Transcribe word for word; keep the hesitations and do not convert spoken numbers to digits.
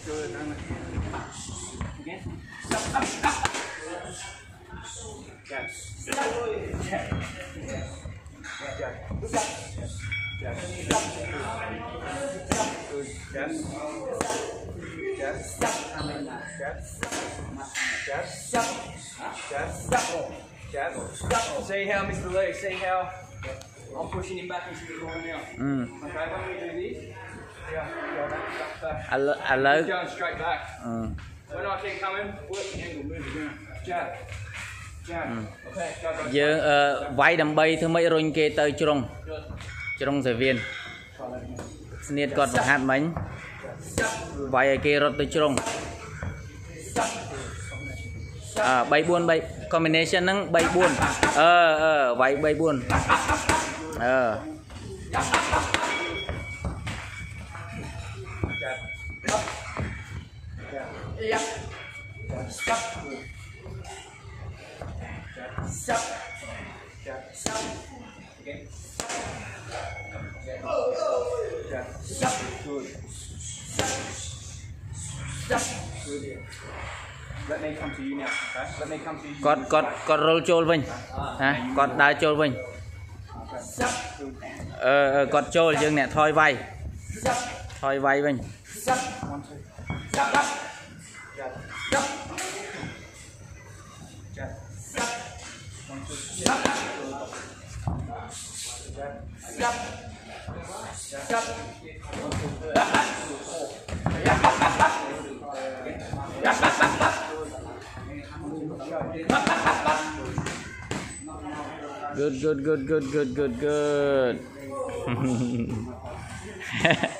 Good. Again. Jab. Jab. Jab. Jab. Good. Jab. Jab. Jab. Jab. Jab. Jab. See how, Mister Lee? See how I'm pushing him back into the corner now. Mm. Okay, when we do this, yeah, go back, back, back. I, lo I love. Going straight back. Mm. When I keep coming, work the angle, move it around. Jab. Jab. Mm. Okay, go back. Dương vay đầm bay thứ mấy rồi kê tới trung trung giải viên sniết còn một hạt bánh vay kê rồi tới trung à bay buôn bay combination nắng bay buôn ờ ờ vay bay buôn ờ Stop. Jab. Stop. Again. Jab. Stop. Good. Stop. Good. Let me come to you now. Okay. Let me come to you. Con con con roll trôi vinh. Hả? Con đá trôi vinh. Ờ ờ con trôi dương nè thôi vay. Thôi vay vinh. Stop. One, two. Stop. Jab. Stop. Jab. Stop. One, two. Stop. Stop. Stop. One, two, three. Good, good, good, good, good, good, good.